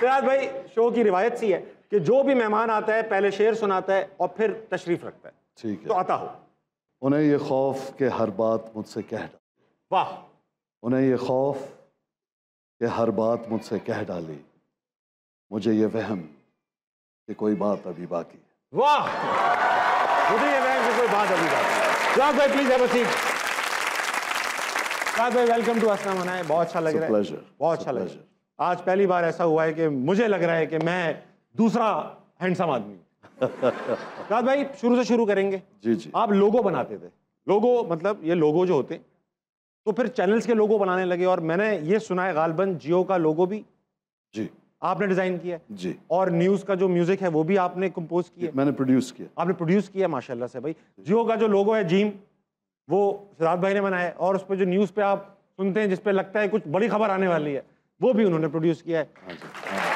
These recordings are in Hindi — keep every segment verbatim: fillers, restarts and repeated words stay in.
सिराज भाई, शो की रिवायत सी है कि जो भी मेहमान आता है पहले शेर सुनाता है और फिर तशरीफ रखता है। ठीक है, तो आता हो। उन्हें ये खौफ के हर बात मुझसे कह डाली। वाह। उन्हें ये खौफ के हर बात मुझसे कह डाली, मुझे ये वहम कि कोई बात अभी बाकी है। वाह, मुझे ये वहम कि कोई बात अभी बाकी है। सिराज भाई please have a seat. Siraj भाई वेलकम टू हंसना मनाए। बहुत अच्छा लग रहा है, बहुत अच्छा लग रहा है। आज पहली बार ऐसा हुआ है कि मुझे लग रहा है कि मैं दूसरा हैंडसम आदमी हूं। सिराज भाई शुरू से शुरू करेंगे। जी जी। आप लोगो बनाते थे, लोगो मतलब ये लोगो जो होते हैं, तो फिर चैनल्स के लोगो बनाने लगे और मैंने ये सुना है गालबन जियो का लोगो भी जी आपने डिजाइन किया है जी, और न्यूज़ का जो म्यूजिक है वो भी आपने कंपोज किया है। मैंने प्रोड्यूस किया। आपने प्रोड्यूस किया माशाल्लाह से भाई। जियो का जो लोगो है जीम, वो सिराज भाई ने बनाया है और उस पर जो न्यूज़ पे आप सुनते हैं जिस पे लगता है कुछ बड़ी खबर आने वाली है, वो भी उन्होंने प्रोड्यूस किया है। हाँ जी,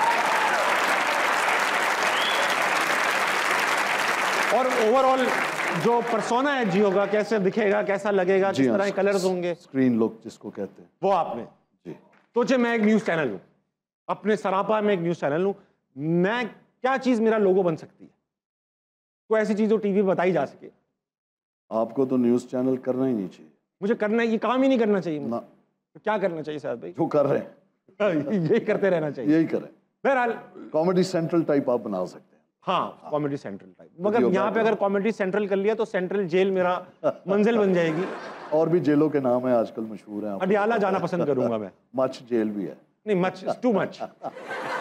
हाँ। और ओवरऑल जो पर्सोना है जियो का, कैसे दिखेगा, कैसा लगेगा, किस तरह के कलर्स होंगे, स्क्रीन लुक जिसको कहते हैं, वो आपने जी। सोचे मैं एक न्यूज़ चैनल हूँ, अपने सरापा में एक न्यूज़ चैनल हूँ, मैं क्या चीज़ मेरा लोगो बन सकती है, कोई ऐसी चीज़ जो टीवी पे बताई जा सके। आपको तो न्यूज़ चैनल करना ही नहीं चाहिए। मुझे करना है, ये काम ही नहीं करना चाहिए मुझे। ना, तो क्या करना चाहिए साहब भाई? जो कर रहे हैं यही करते रहना चाहिए। यही करें। बहरहाल कॉमेडी सेंट्रल टाइप आप बना सकते हैं। हाँ, कॉमेडी सेंट्रल टाइप। मगर यहाँ पे अगर कॉमेडी सेंट्रल कर लिया तो सेंट्रल जेल मेरा मंजिल बन जाएगी। और भी जेलों के नाम है आजकल मशहूर हैं। अडियाला जाना पसंद करूंगा मैं। मच जेल भी है। नहीं, मच टू मच।